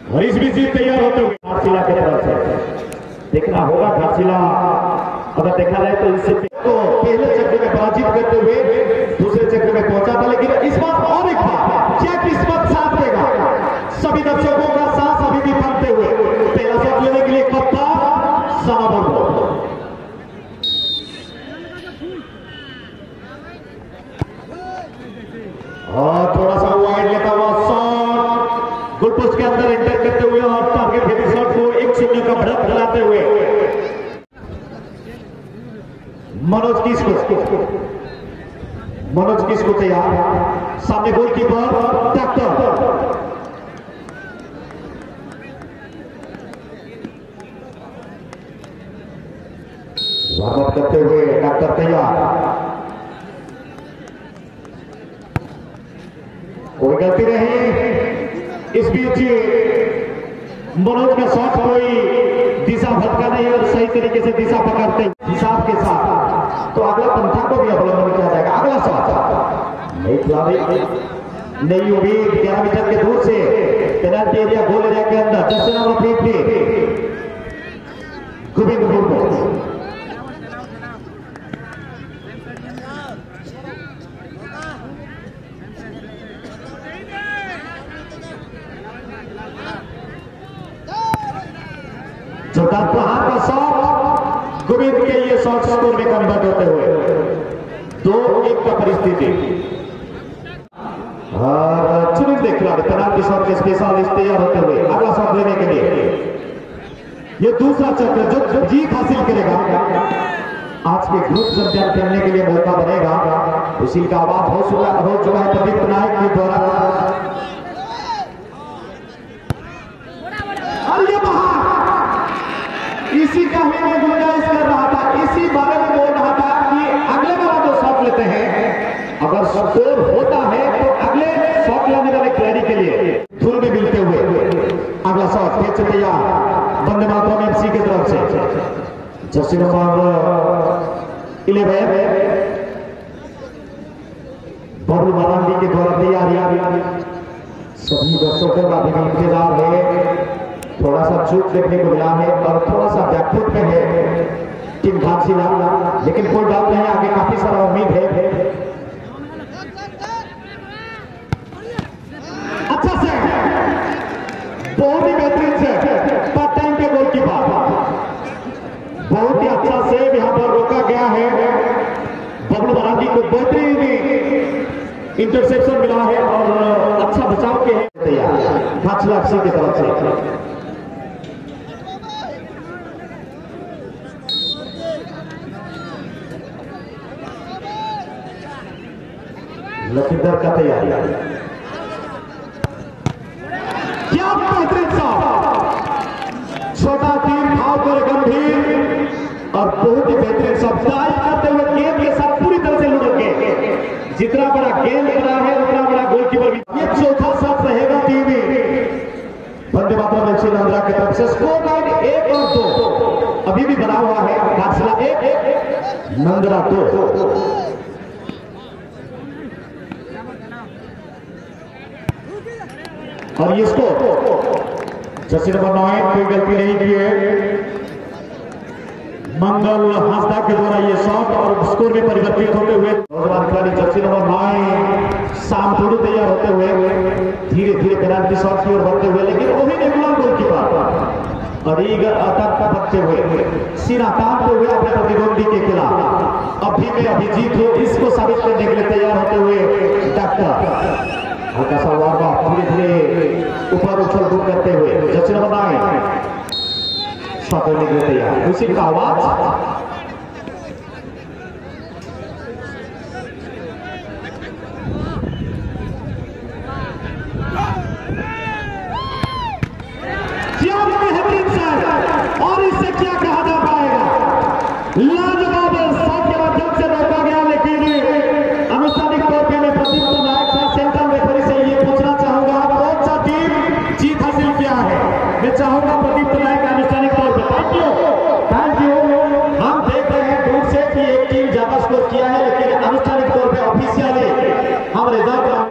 और इस बीच तैयार होते हुए घाटशिला की तरफ से देखना होगा। घाटशिला अगर देखा जाए तो इससे तो पहले चक्र में पराजित करते हुए दूसरे चक्र में पहुंचा था, लेकिन इस बार और एक बार क्या किस्मत साथ देगा। सभी दर्शकों का साथ अभी भी बनते हुए पहला शॉट लेने के लिए कप्तान सामर और थोड़ा सा वाइड लेता हुआ शॉट गोल पोस्ट के अंदर एंटर करते हुए और टारगेट हेडी शॉट को 1-0 का बढ़त दिलाते हुए मनोज किसको तैयार, सामने गोलकीपर डॉक्टर स्वागत करते हुए डॉक्टर तैयार। कोई गलती नहीं, इस बीच मनोज का शॉट कोई दिशा भटका नहीं और सही तरीके से दिशा पकड़ते हिसाब के साथ तो अगला पंथा को भी अवलंबन किया जाएगा। अगला शॉट नहीं खिलाड़ी, नई उम्मीद 11 मीटर के दूर से पेनल्टी एरिया गोल एरिया के अंदर जर्सी नंबर 50 गोविंद मुर्मू। जोरदार प्रहार का शॉट गोविंद के ये शॉट स्कोर में कन्वर्ट होते हुए 2-1 का परिस्थिति। और चुनिंदे खिलाड़ी पेनल्टी शॉट के स्पेशलिस्ट तैयार होते हुए अगला शॉट लेने के लिए ये दूसरा चक्र जो जीत हासिल करेगा आज के ग्रुप चैंपियन खेलने के लिए मौका बनेगा। उसी का आवाज हो चुका है प्रदीप नायक के द्वारा। इसी का मैं गुंजाइश कर रहा था, इसी बारे में बोल रहा था कि अगले वाला जो शॉट लेते हैं अगर स्कोर होता है तो अगले शॉट लेने वाले खिलाड़ी के लिए धूल में मिलते हुए अगला शॉट खेल से तैयार वंदे मातरम एफसी की तरफ से जर्सी नंबर 11 बबलू मरांडी के द्वारा तैयारी। सभी दर्शकों का भी इंतजार है, थोड़ा सा चूक देखने को मिला है और थोड़ा सा बैकफुट पे है टीम घाटशिला, लेकिन कोई डाउट नहीं, आगे काफी सारा उम्मीद है। अच्छा से बहुत ही बेहतरीन से पार्ट टाइम के गोलकीपर बहुत ही अच्छा से यहां पर रोका गया है। बबलू मरांडी को बेहतरीन इंटरसेप्शन मिला है और अच्छा बचाव के है तैयार घाटशिला एफसी की तरफ से। लखींदर का तैयारी, क्या बेहतरीन शॉट, छोटा तीर भाव कर गंभीर और बहुत ही बेहतरीन शॉट करते हुए गेंद के साथ पूरी तरह से लुढ़क गए। जितना बड़ा गेंद बना है उतना बड़ा गोलकीपर भी। ये चौथा शॉट रहेगा टीम वंदे मातरम एफसी नंद्रा की तरफ से। स्कोर लाइन 1 और 2 अभी भी बना हुआ है, घाटशिला 1 नंद्रा 2। और इसको जर्सी नंबर 9 कोई गलती नहीं की है, मंगल हांसदा के द्वारा ये शॉट और स्कोर में परिवर्तित होते हुए नौजवान खिलाड़ी जर्सी नंबर 9 शाम थोड़ी तैयार होते हुए धीरे धीरे पेनल्टी शॉट की ओर बढ़ते हुए, लेकिन वही रेगुलर गोलकीपर और ईगर अटैक का बढ़ते हुए सीना तानते हुए अपने प्रतिद्वंदी के खिलाफ अभी में अभी जीत हो इसको साबित करने के लिए तैयार होते हुए डॉक्टर हल्का सा वार्म अप धीरे धीरे ऊपर उछल कूद करते हुए जर्सी नंबर 9 शॉट लेने के लिए तैयार। उसी का आवाज क्या बेहतरीन शॉट और इससे क्या कहा जा पाएगा।